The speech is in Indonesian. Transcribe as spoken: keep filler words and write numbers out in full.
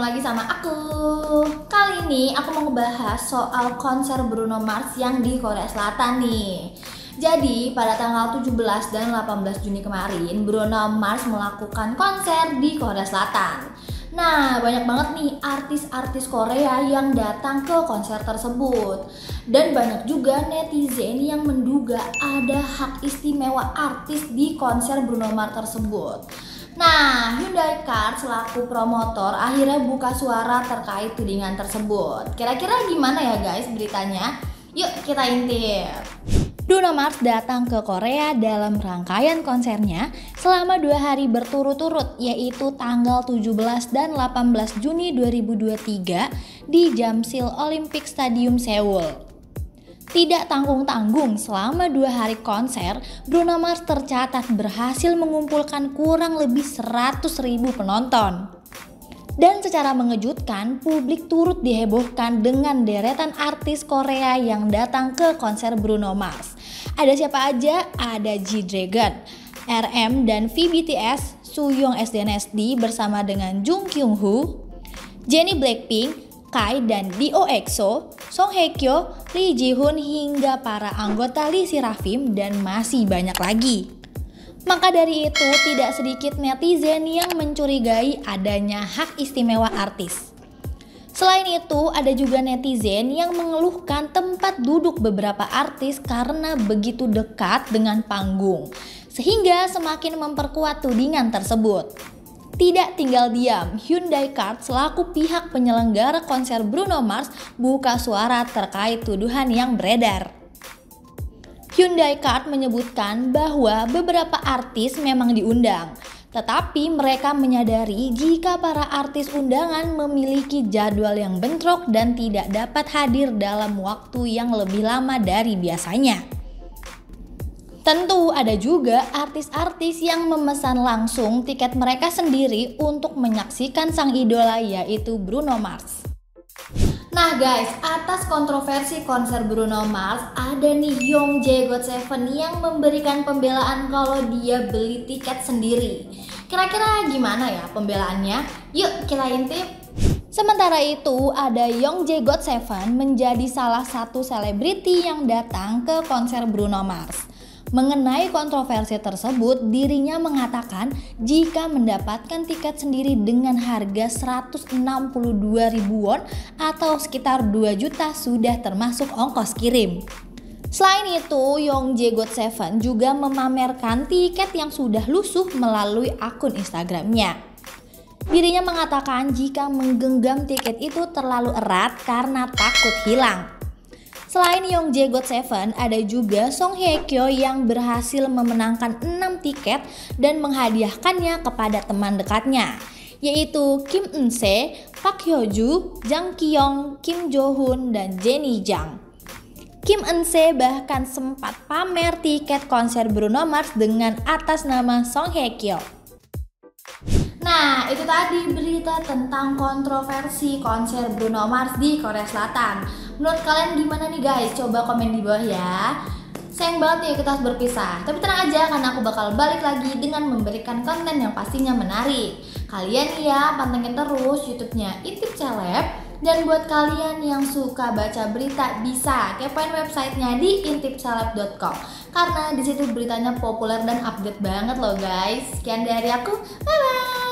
lagi sama aku. Kali ini aku mau ngebahas soal konser Bruno Mars yang di Korea Selatan nih. Jadi pada tanggal tujuh belas dan delapan belas Juni kemarin, Bruno Mars melakukan konser di Korea Selatan. Nah, banyak banget nih artis-artis Korea yang datang ke konser tersebut. Dan banyak juga netizen yang menduga ada hak istimewa artis di konser Bruno Mars tersebut. Nah, Hyundai Card selaku promotor akhirnya buka suara terkait tudingan tersebut. Kira-kira gimana ya guys beritanya? Yuk kita intip. Bruno Mars datang ke Korea dalam rangkaian konsernya selama dua hari berturut-turut, yaitu tanggal tujuh belas dan delapan belas Juni dua ribu dua puluh tiga di Jamsil Olympic Stadium Seoul. Tidak tanggung-tanggung, selama dua hari konser, Bruno Mars tercatat berhasil mengumpulkan kurang lebih seratus ribu penonton. Dan secara mengejutkan, publik turut dihebohkan dengan deretan artis Korea yang datang ke konser Bruno Mars. Ada siapa aja? Ada G-Dragon, R M dan V B T S, Sooyoung S D N S D bersama dengan Jung Kyung Ho, Jennie Blackpink, Kai dan D O E X O, Song Hye Kyo, Lee Ji Hoon hingga para anggota Lee Sirafim dan masih banyak lagi. Maka dari itu tidak sedikit netizen yang mencurigai adanya hak istimewa artis. Selain itu ada juga netizen yang mengeluhkan tempat duduk beberapa artis karena begitu dekat dengan panggung, sehingga semakin memperkuat tudingan tersebut. Tidak tinggal diam, Hyundai Card selaku pihak penyelenggara konser Bruno Mars buka suara terkait tuduhan yang beredar. Hyundai Card menyebutkan bahwa beberapa artis memang diundang, tetapi mereka menyadari jika para artis undangan memiliki jadwal yang bentrok dan tidak dapat hadir dalam waktu yang lebih lama dari biasanya. Tentu ada juga artis-artis yang memesan langsung tiket mereka sendiri untuk menyaksikan sang idola yaitu Bruno Mars. Nah guys, atas kontroversi konser Bruno Mars ada nih Young Jae God Seven yang memberikan pembelaan kalau dia beli tiket sendiri. Kira-kira gimana ya pembelaannya? Yuk kita intip. Sementara itu ada Young Jae God Seven menjadi salah satu selebriti yang datang ke konser Bruno Mars. Mengenai kontroversi tersebut, dirinya mengatakan jika mendapatkan tiket sendiri dengan harga seratus enam puluh dua ribu won atau sekitar dua juta sudah termasuk ongkos kirim. Selain itu, Young Jae God Seven juga memamerkan tiket yang sudah lusuh melalui akun Instagramnya. Dirinya mengatakan jika menggenggam tiket itu terlalu erat karena takut hilang. Selain Young Jae God Seven, ada juga Song Hye Kyo yang berhasil memenangkan enam tiket dan menghadiahkannya kepada teman dekatnya, yaitu Kim Eun Se, Park Hyo Joo, Jang Ki Young, Kim Jo Hoon, dan Jennie Jang. Kim Eun Se bahkan sempat pamer tiket konser Bruno Mars dengan atas nama Song Hye Kyo. Nah, itu tadi berita tentang kontroversi konser Bruno Mars di Korea Selatan. Menurut kalian gimana nih guys? Coba komen di bawah ya. Sayang banget nih kita harus berpisah. Tapi tenang aja karena aku bakal balik lagi dengan memberikan konten yang pastinya menarik. Kalian nih ya pantengin terus YouTube-nya Intip Celeb. Dan buat kalian yang suka baca berita bisa kepoin websitenya di intip celeb dot com karena disitu beritanya populer dan update banget loh guys. Sekian dari aku, bye bye.